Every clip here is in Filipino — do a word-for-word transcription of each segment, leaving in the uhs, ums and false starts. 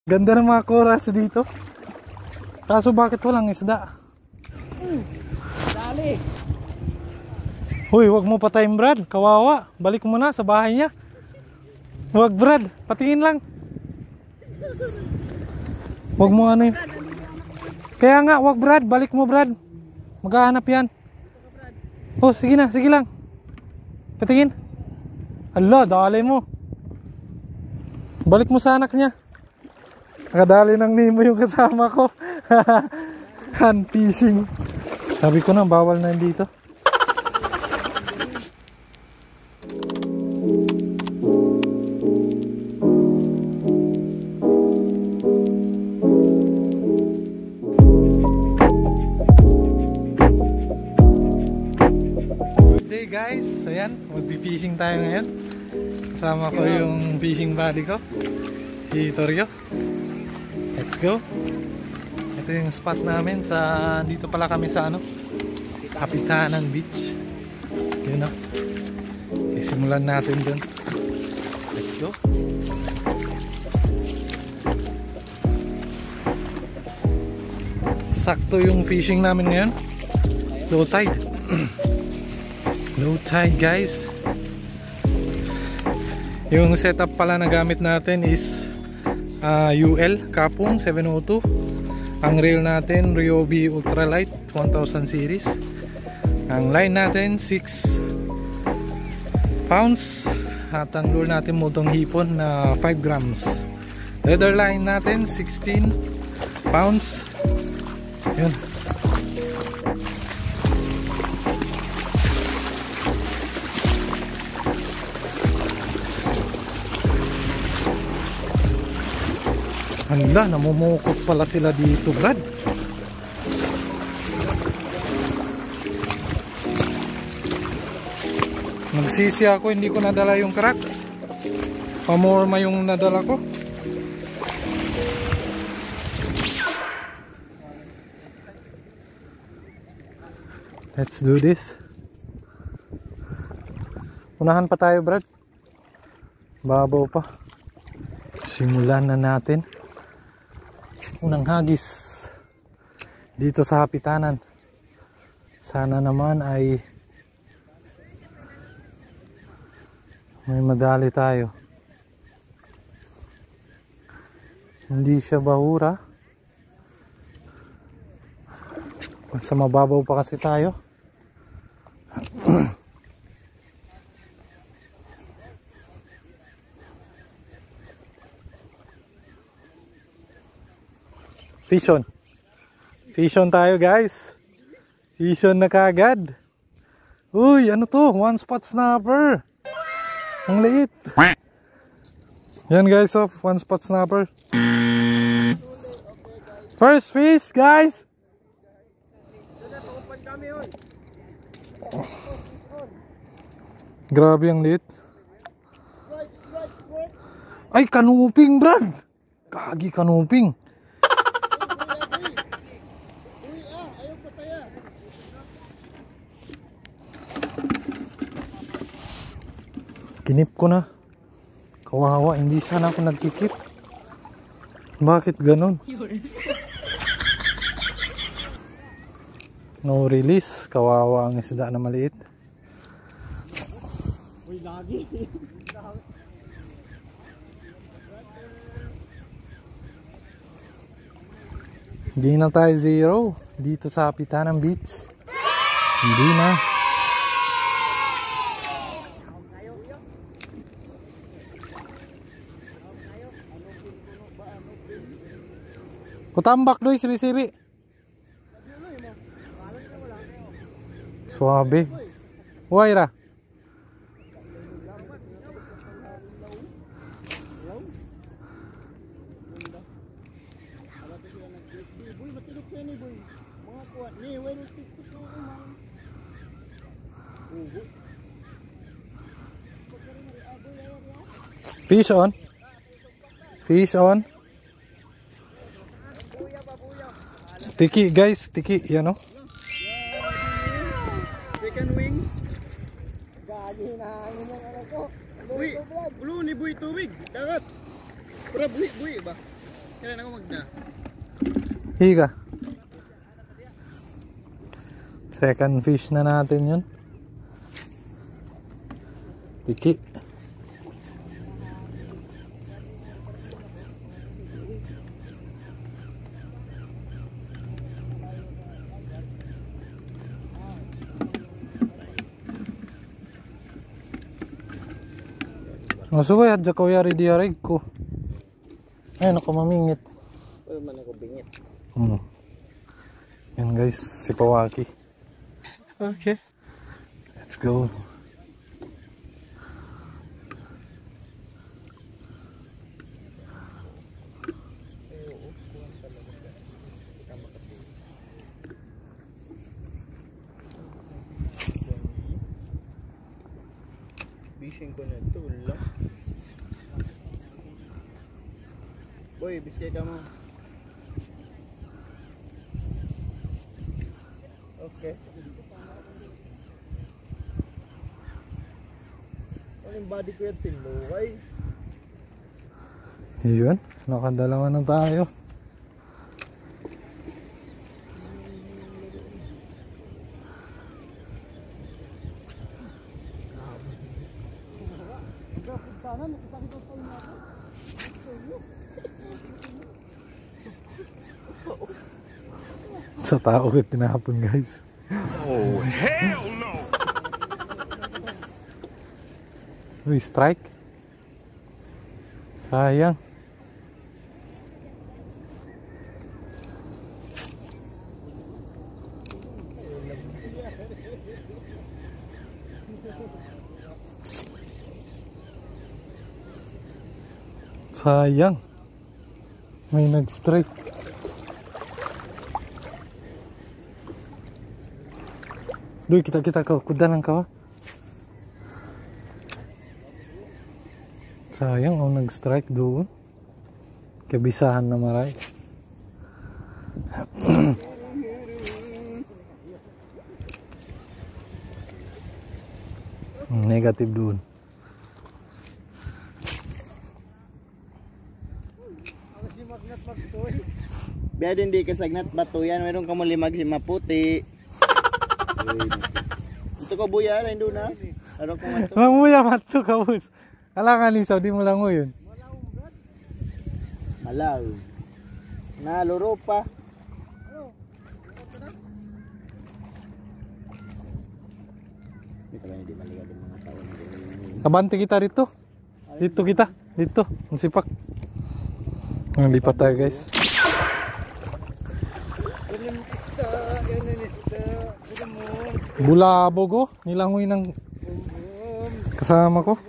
Ganda ng mga koras dito. Kaso bakit walang isda? Hmm, dali. Hoy, wag mo patayin Brad, kawawa. Balik mo na sa bahay niya. Wag Brad, patingin lang. Wag mo ano yun. Kaya nga, wag Brad, balik mo Brad. Maghahanap yan. Oh, sige na, sige lang. Patingin. Ala, dali mo. Balik mo sa anak niya. Nakadali ng Nemo yung kasama ko. Hand fishing. Sabi ko na, bawal na dito. Good day guys. So yan, magpi-fishing tayo ngayon. Kasama ko yung fishing buddy ko, si Torio. Let's go. Ito yung spot namin sa, dito pala kami sa ano, Kapitanan Beach. Yun o. Isimulan natin dun. Let's go. Sakto yung fishing namin ngayon. Low tide. Low tide guys. Yung setup pala na gamit natin is Uh, U L Kapong seven oh two. Ang reel natin Ryobi Ultralight one thousand series. Ang line natin six pounds. At ang lure natin motong hipon na five grams. Leather line natin sixteen pounds. Yun. Hala, namumukot pala sila dito, Brad. Nagsisi ako, hindi ko nadala yung cracks. Pamorma yung nadala ko. Let's do this. Unahan pa tayo, Brad. Babaw pa. Simulan na natin. Unang hagis dito sa Kapitanan. Sana naman ay may madali tayo. Hindi siya bahura. Sa mababaw pa kasi tayo. Fish on. Fish on tayo guys. Fish on na kagad. Uy, ano to? One spot snapper. Ang liit. Yan guys, oh, one spot snapper. First fish guys. Grabe ang liit. Ay, kanuping Brad. Kagi kanuping. Kinip ko na. Kawawa, hindi sana ako nagkikip. Bakit ganun? No release. Kawawa ang isda na maliit. Uy, lagi. Hindi na tayo zero dito sa Kapitanan Beach. Hindi na. Kutambak doy, sibi-sibi. Suabe. Waira. Fish on. Fish on. Tiki guys, tiki, yan o. Chicken wings. Gagi na hangin ng anak ko. Uy, ulo ni buhi tubig. Dagat. Para buhi-buhi ba? Kailan ako magna? Higa. Second fish na natin yun. Tiki. Masugoy at jakoy ari diareg ko. Ayun ako mamingit. Wala man ako bingit. Hmm. Yan guys, si Pawaki. Okay. Let's go. Fishing ko na ito, wala. Boy, biskay ka mo. Okay. Ano yung body ko yung tinlukay? Yun, nakadalawa na tayo. Sa tao ko tinapon guys. Oh, hell no! Uy, strike. Sayang. Sayang. May nag-strike. Duh, kita-kita kau kuda lang ka. Sayang, oh, nag-strike doon. Kabisahan na maray. Negative doon. Biya din di kasagnat bato yan. Meron ka mo limag si maputi. Ito ko buya rin doon ha. Meron ko mato. Mamuya mato ka bus. Alangan ni Saudi mo lang mo yun. Malaw. Naluro pa. Dito ba hindi maligaw ng mga tao na Abante kita dito. Dito kita. Dito. Ang sipak. Ang lipat tayo guys. Bulabog oh. Nilangoy ng kasama ko.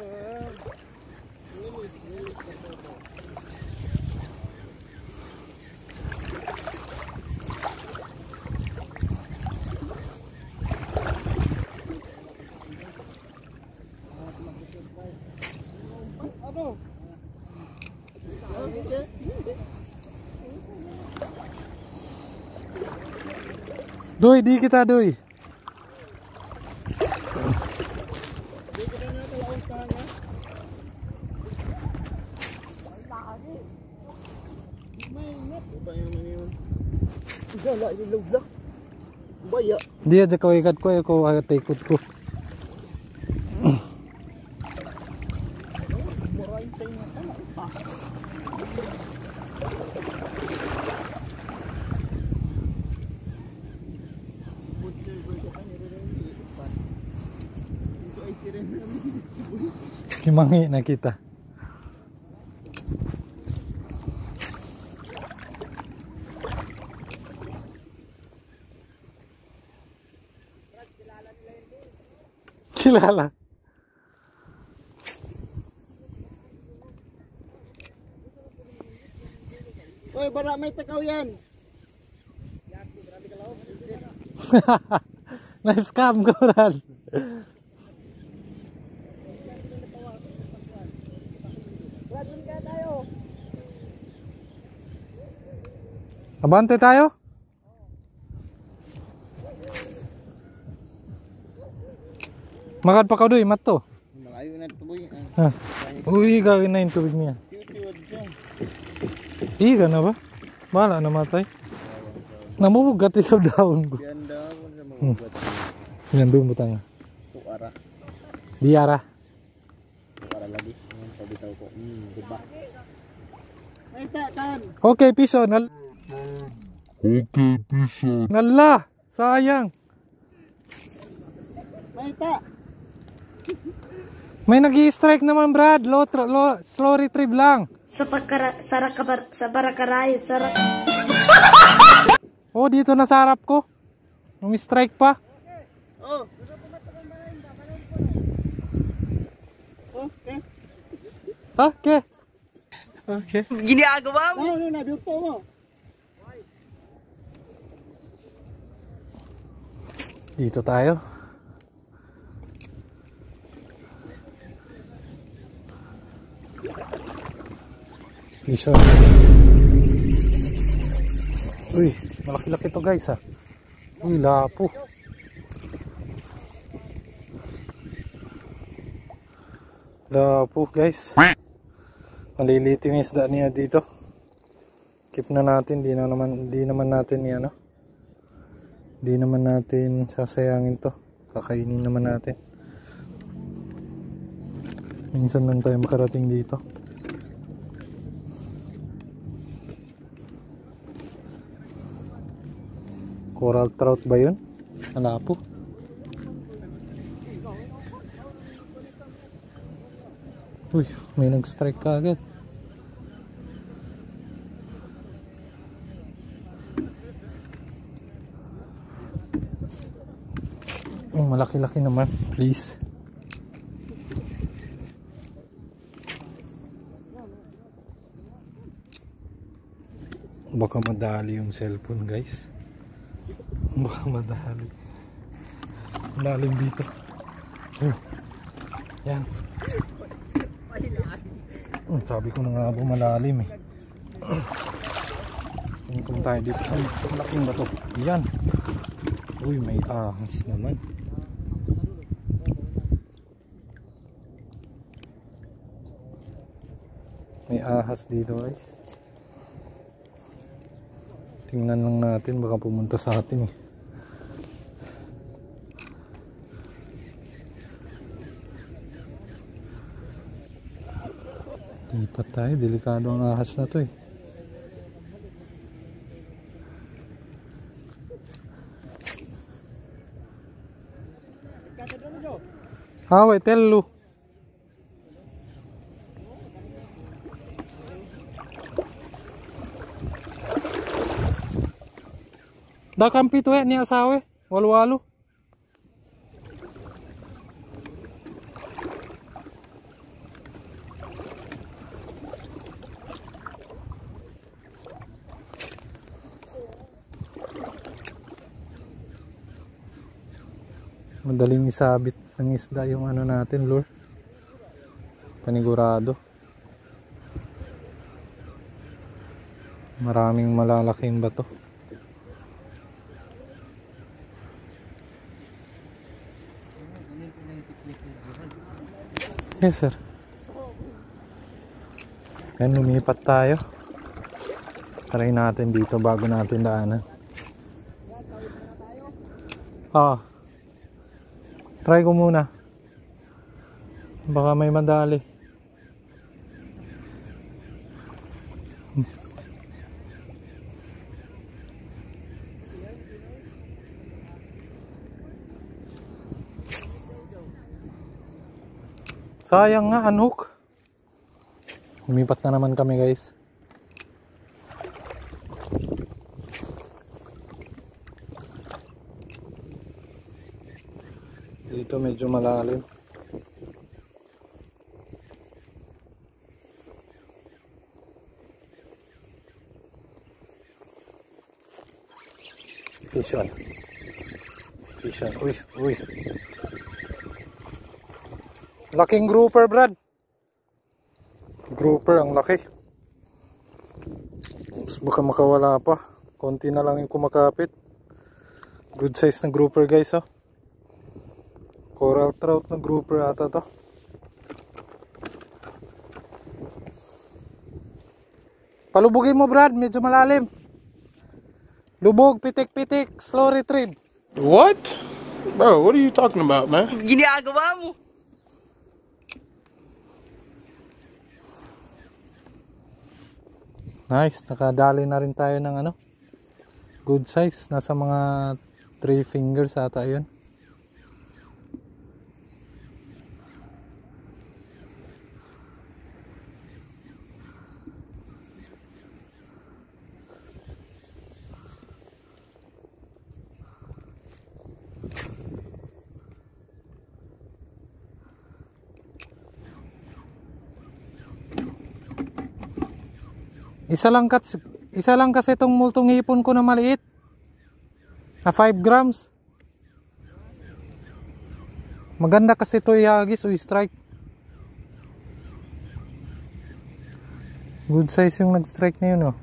Doy, di kita doy. Di aja kau ikat ko, kau ayat ikut ko. Kimangi na kita. Kilala. Oy, bara may takaw yan. Na-scam ko ran. Abante tayo? Makan pa ka doy, mat to. Malayo na ito boy. Ha. Uy, gawin na yung tubig niya. Iya na ba? Bala namatay. Namubugat sa daon ko. Yan daw sa mga ugat. Yan doon butang. Tuara. Diara. Tuara lagi. Sabi tao ko. Hmm, diba? Ay, tan. Okay, piso. Nal okay, piso. Nala. Sayang. Ay, ta. May nag-i-strike naman, Brad. Low, low, slow retrieve lang. Sa pagkara sa rakabar sa barakaray sa rak Oh, dito na sa harap ko. Umi-strike pa. Oh. Okay. Okay. Okay. ginagawa mo. Ano na dito mo? Dito tayo. Piso. Uy, malaki-laki to guys ha. Uy, lapo. Lapo guys. Maliliit yung isda niya dito. Keep na natin, di na naman di naman natin 'yan, no. Di naman natin sasayangin to. Kakainin naman natin. Minsan lang tayo makarating dito. Coral trout ba yun? Wala po. Uy, may nag-strike ka agad. Oh, malaki-laki naman, please. Baka madali yung cellphone, guys. Baka madali. Malalim dito. Oh. Yan. Oh, sabi ko na nga po malalim eh. Tingnan tayo dito sa malaking bato. Yan. Uy, may ahas naman. May ahas dito guys. Tingnan lang natin, baka pumunta sa atin eh. Lipat tayo, delikado ang ahas na to eh. Hawe, tellu. Da kampi to eh, ni asawe, walu-walu. Madaling isabit ng isda yung ano natin, lure. Panigurado. Maraming malalaking bato. Yes sir. Yan, lumipat tayo. Try natin dito bago natin daanan. Ah. Try ko muna. Baka may madali. Hmm. Sayang nga, unhook. Lumipat na naman kami guys. Dito medyo malalim. Fishon. Fishon. Uy, uy. Laking grouper, Brad. Grouper, ang laki. Baka makawala pa. Konti na lang yung kumakapit. Good size na grouper guys, oh. Coral trout na grouper ata to. Palubugin mo Brad, medyo malalim. Lubog, pitik-pitik, slow retrieve. What? Bro, what are you talking about, man? Ginagawa mo. Nice, nakadali na rin tayo ng ano, good size, nasa mga three fingers ata yun. Isa lang kat, isa lang kasi itong multong hipon ko na maliit. Na five grams. Maganda kasi ito ihagis o i-strike. Good size yung nag-strike na yun, oh.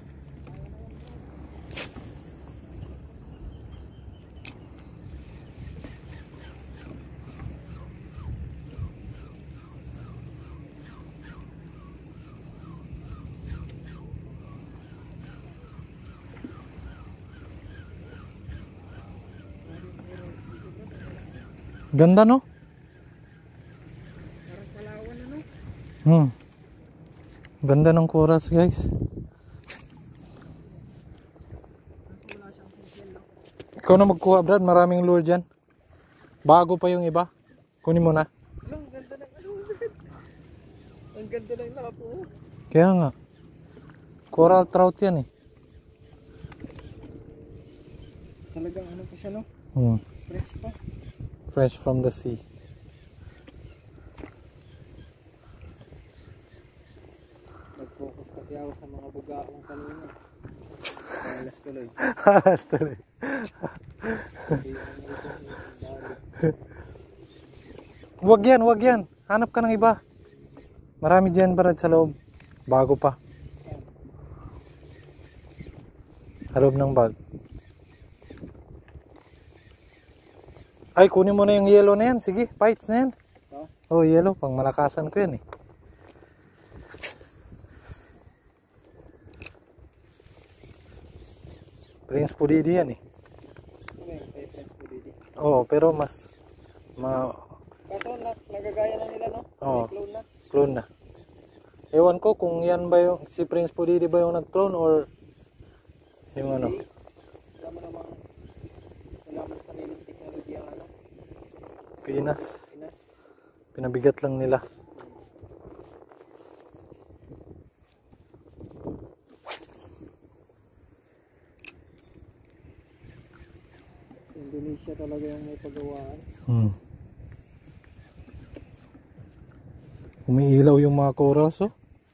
Ganda, no? Hmm. Ganda ng chorus, guys. Ikaw na magkuha, Brad. Maraming lure dyan. Bago pa yung iba. Kunin mo na. Ang ganda ng ano. Ang ganda ng lapo. Kaya nga. Coral trout yan eh. Talagang ano pa siya, no? Hmm. Fresh pa. Fresh from the sea. Nag-focus kasi ako sa mga bugaong kanina. Alas tuloy. Alas tuloy. Wag yan, wag yan. Hanap ka ng iba. Marami dyan Brad sa loob. Bago pa. Sa loob ng bag. Ay, kunin mo na yung yellow na yan. Sige, fights na yan. Oh, yellow. Pang malakasan ko yan eh. Prince Pudidi yan eh. Oo, oh, pero mas ma... Kaso na, nagagaya na nila, no? Oo, Clone na. clone na. Ewan ko kung yan ba yung si Prince Pudidi ba yung nag-clone or yung ano. Wala mo namang wala mo sariling technology ang ano. Pinas. Pinas. Pinabigat lang nila. Indonesia talaga yung may pagawaan. Hmm. Umiilaw yung mga chorus, oh.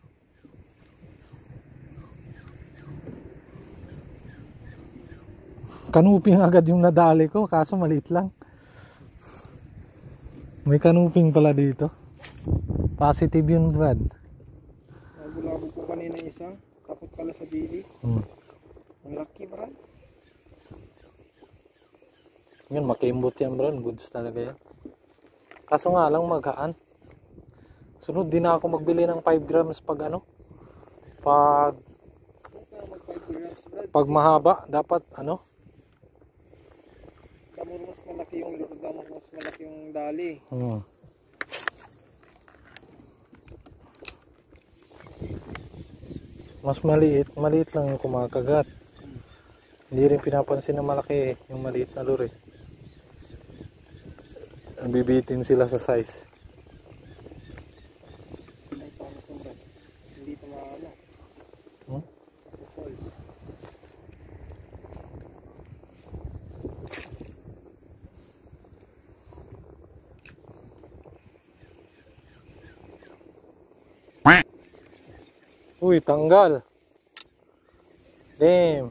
Kanuping agad yung nadali ko, kaso maliit lang. May kanuping pala dito. Positive yun, Brad. Nagulabog ko kanina isa, tapos pala sa dilis. Hmm. Ang laki, Brad. Yun, makimbot yan, Brad. Goods talaga yan. Kaso nga lang, maghaan. Sunod din na ako magbili ng five grams pag ano. Pag pag mahaba, dapat ano. Damor mas malaki yung lure, damor mas malaki yung dali. Hmm. Mas maliit, maliit lang yung kumakagat. Hindi rin pinapansin na malaki yung maliit na lure. Bibitin sila sa size. Ay, paano ito, Brad? Hindi ito maano. Hmm? Uy, tanggal. Damn.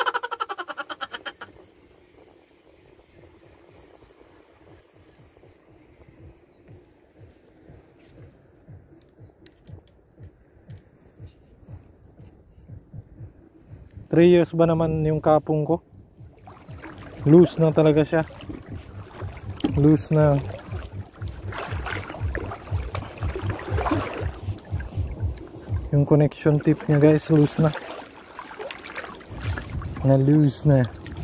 three years ba naman yung kapong ko? Loose na talaga siya. Loose na. Yung connection tip niya, guys, loose na. Na-loose na.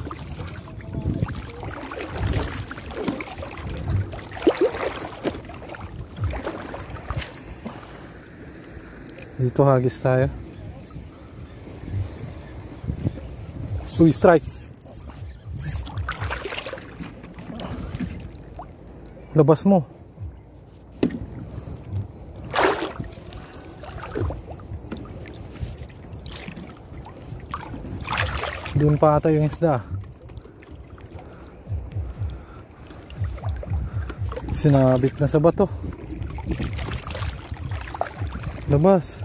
Dito hagis tayo. Uy, strike. Labas mo. Doon pa ata yung isda. Sinabit na sa bato. Labas.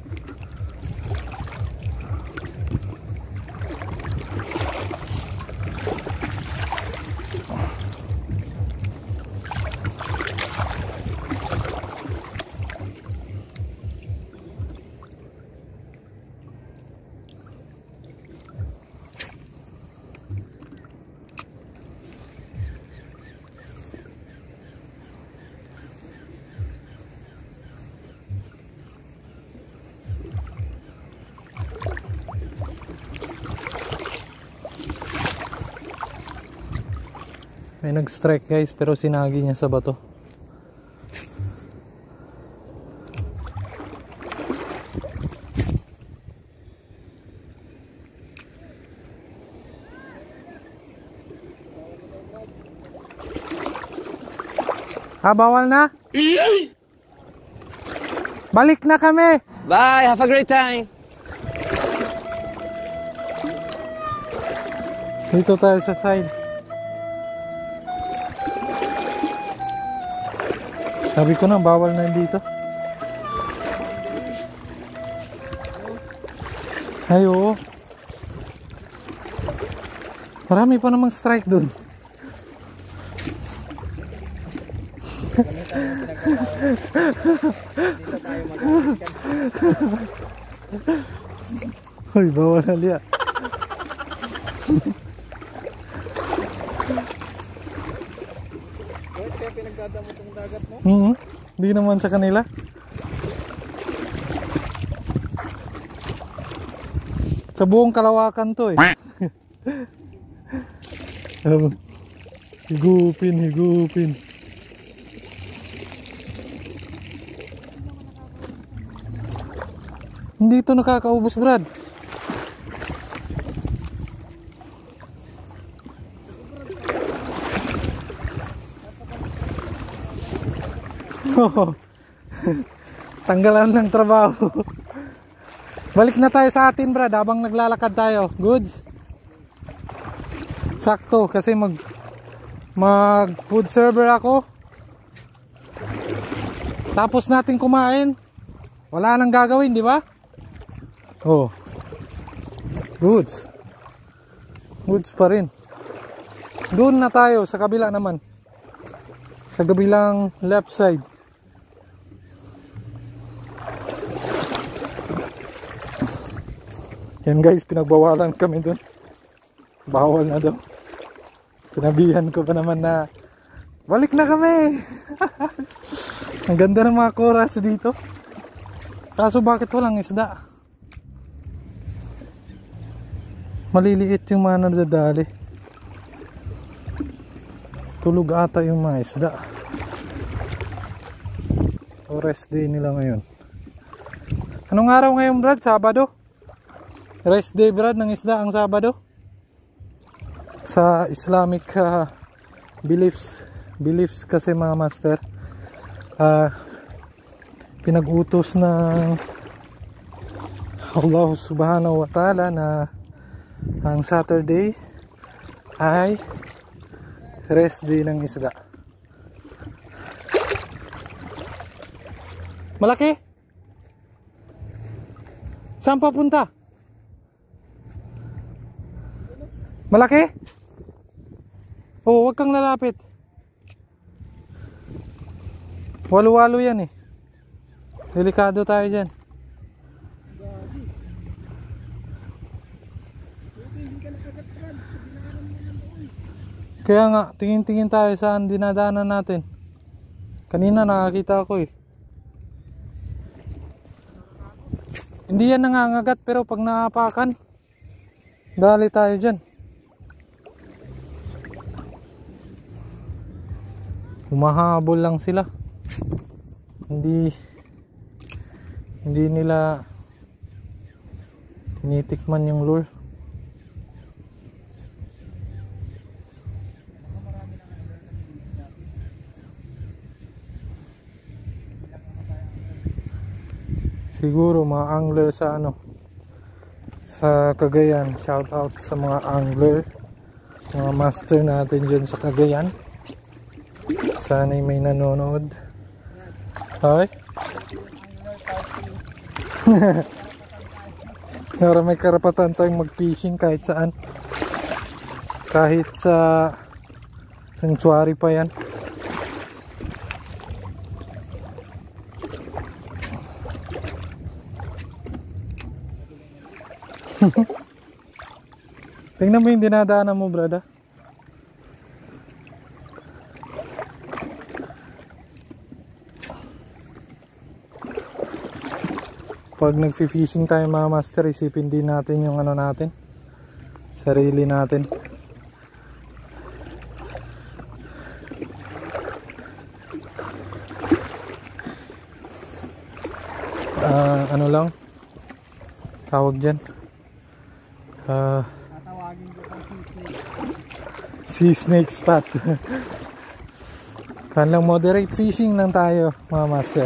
May nag-strike guys, pero sinagi niya sa bato. Ah, bawal na? Balik na kami! Bye, have a great time. Dito tayo sa side. Sabi ko na, bawal na dito. Ay, oo. Marami pa namang strike dun. Hoy, bawal na liya. Hmm, hindi naman sa kanila. Sa buong Kalawakan to eh. Higupin, higupin. Hindi ito nakakaubos, Brad. Tanggalan ng trabaho. Balik na tayo sa atin, Brad, habang naglalakad tayo. Goods. Sakto kasi mag mag food server ako. Tapos natin kumain. Wala nang gagawin, di ba? Oh. Goods. Goods pa rin. Doon na tayo sa kabila naman. Sa kabilang left side. Yan guys, pinagbawalan kami dun. Bawal na daw. Sinabihan ko pa naman na balik na kami. Ang ganda ng mga koras dito. Kaso bakit walang isda? Maliliit yung mga nadadali. Tulog ata yung mga isda. O rest day nila ngayon. Anong araw ngayon, Brad? Sabado? Rest day, Brad, ng isda ang Sabado. Sa Islamic uh, beliefs beliefs kasi mga master, uh, pinag-utos ng Allah subhanahu wa ta'ala na ang Saturday ay rest day ng isda. Malaki? Saan papunta? Malaki? Oo, wag kang lalapit. Walo-walo yan eh. Delikado tayo dyan. Kaya nga, tingin-tingin tayo saan dinadaanan natin. Kanina nakakita ako eh. Hindi yan nangangagat, pero pag naapakan, Dali tayo dyan. Humahabol lang sila. Hindi hindi nila tinitikman yung lure. Siguro mga angler sa ano, sa Cagayan. Shout out sa mga angler, mga master natin dyan sa Cagayan. Sana'y may nanonood. Hoy. Para may karapatan tayong mag-fishing kahit saan. Kahit sa sanctuary pa yan. Tingnan mo yung dinadaanan mo, brada. Pag nag-fishing tayo mga master, isipin din natin yung ano natin, sarili natin. Uh, ano lang tawag dyan? Uh, sea snake spot. Kanlang moderate fishing lang tayo mga master.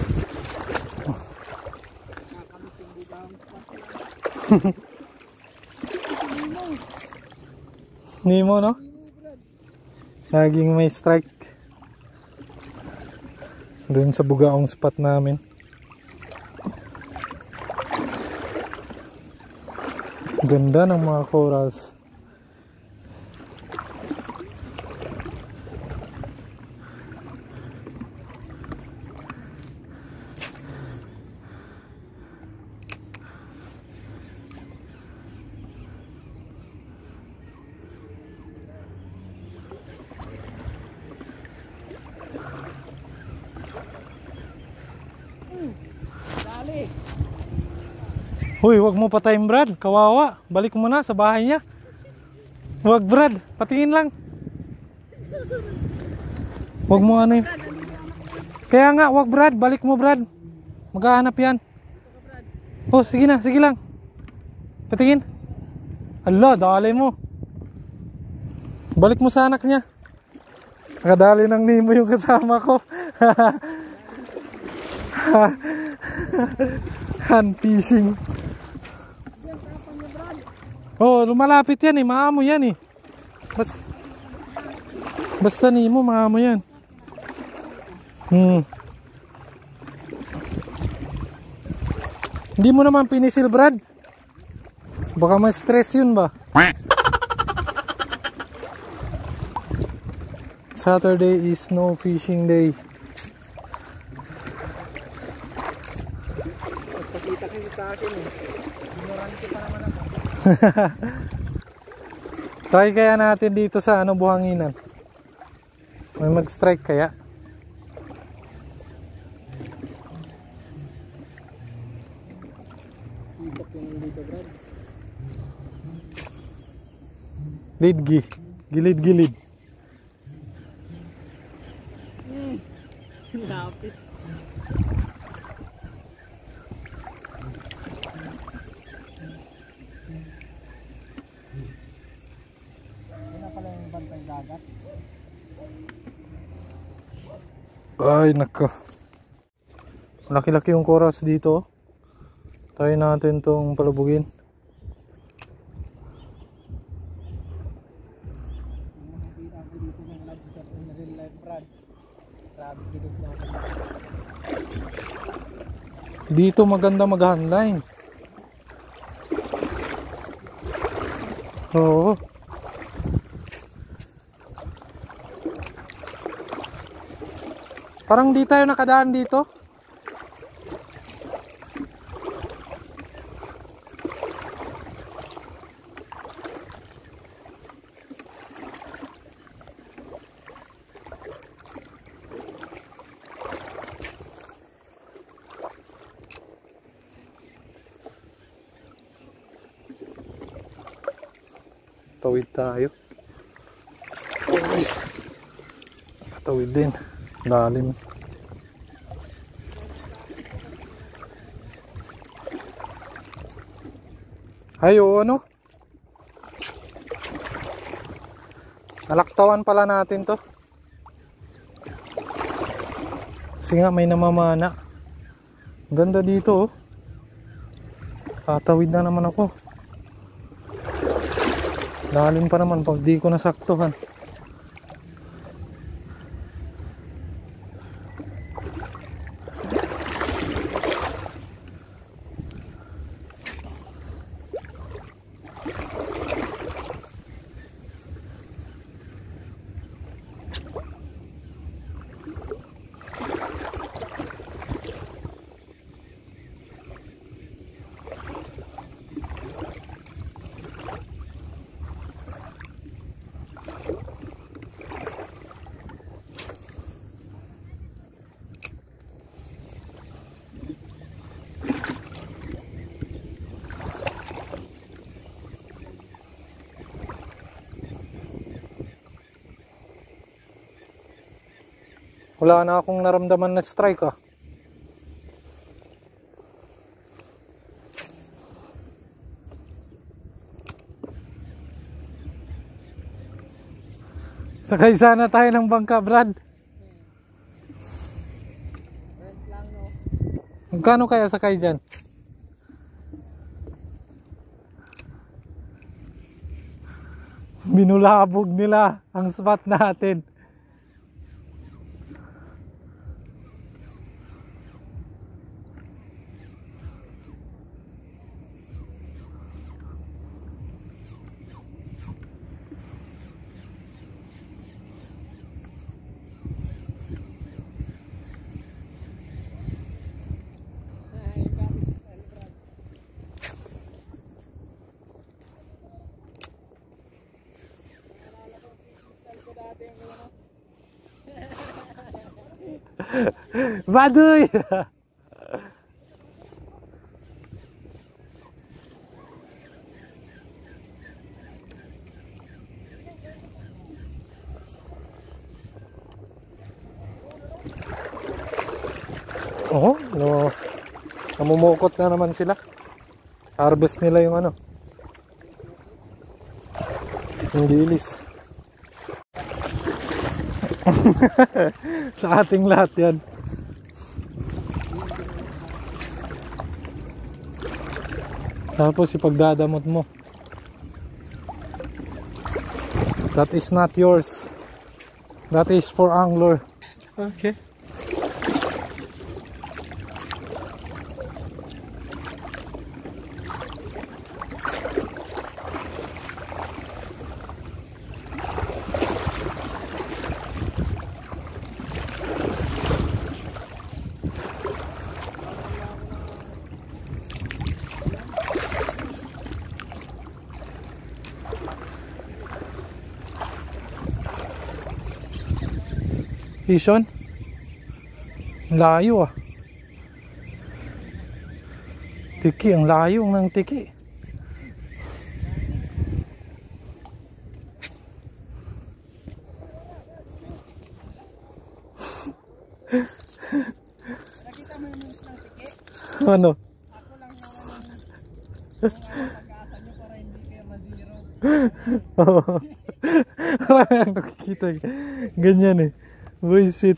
Nemo, no? Laging may strike doon sa bugaong spot namin. Ganda ng mga corals. Huy, wag mo patayin, Brad. Kawawa. Balik mo na sa bahay niya. Wag, Brad. Patingin lang. Wag mo ano yun. Kaya nga, wag, Brad. Balik mo, Brad. Maghahanap yan. Oh, sige na. Sige lang. Patingin. Allah, dali mo. Balik mo sa anak niya. Nakadali ng Nemo yung kasama ko. Hand fishing. Oh, lumalapit yan eh, maamo yan eh. Bas, basta Nemo, maamo yan. Hmm. Hindi mo naman pinisil, Brad. Baka may stress yun ba? Saturday is no fishing day. Pakita kayo sa akin eh. Ignorante pa naman ako. Try kaya natin dito sa ano, buhanginan. May mag-strike kaya? Lidgi. Gilid-gilid. Lapit. Ay, nako. Laki-laki yung corals dito. Try natin tong palubugin. Dito maganda mag-handline. Oo. Parang di tayo nakadaan dito. Tawid tayo. Patawid din. Lalim. Ay, oo, ano? Nalaktawan pala natin to. Kasi nga may namamana. Ganda dito, oh. Tatawid na naman ako. Lalim pa naman pag di ko nasaktuhan. Wala na akong naramdaman na strike, ah. Sakay sana tayo ng bangka, Brad. Magkano kaya sakay dyan? Binulabog nila ang spot natin. Baduy! Oh, no. Namumukot na naman sila. Harvest nila yung ano. Yung dilis. Sa ating lahat yan. Tapos ipagdadamot mo. That is not yours. That is for angler. Okay. Tison, layo ah. Tiki, ang layo ng tiki. Nakita mo yung ng tiki? Ano? Ako lang naman yung pag-asa nyo para hindi kayo ma-zero. Marami ang nakikita. Ganyan eh. Buisit.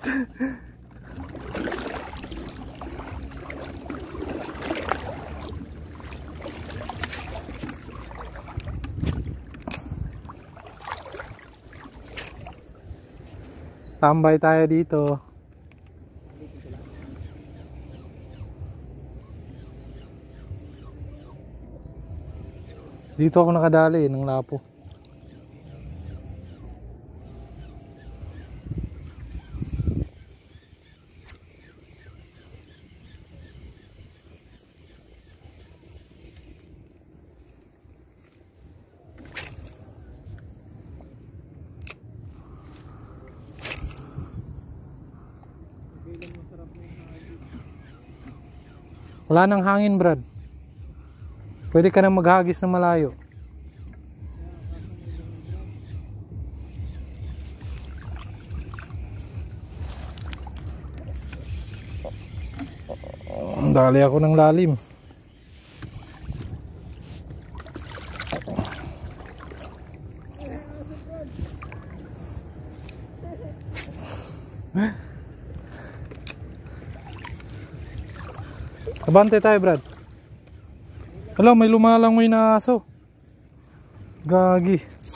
Tambay tayo dito. Dito ako nakadali ng lapo. Wala nang hangin, Brad. Pwede ka na maghagis na malayo. Dali ako ng lalim. Abante tayo, Brad. Alam, may lumalangoy na aso. Gagi.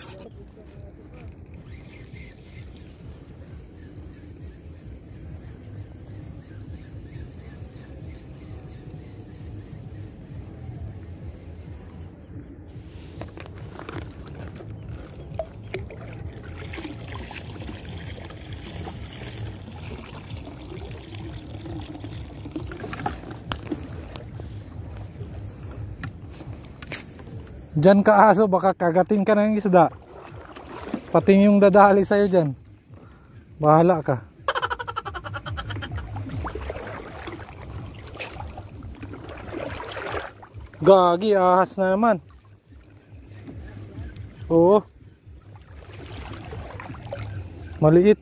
Diyan ka aso, baka kagatin ka ng isda. Pati yung dadali sa'yo dyan. Bahala ka. Gagi, ahas na naman. Oo. Maliit.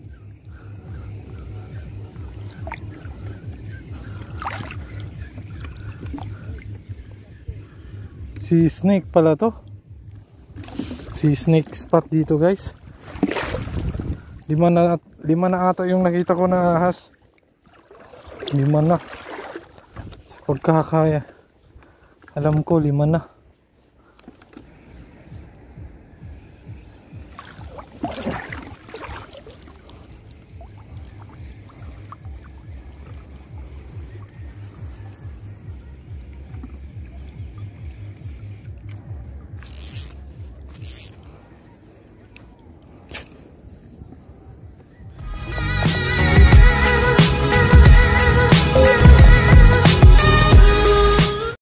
Si snake pala to. Si snake spot dito, guys. Lima na, lima na ata yung nakita ko na ahas. Lima na. Sa pagkakaya. Alam ko lima na.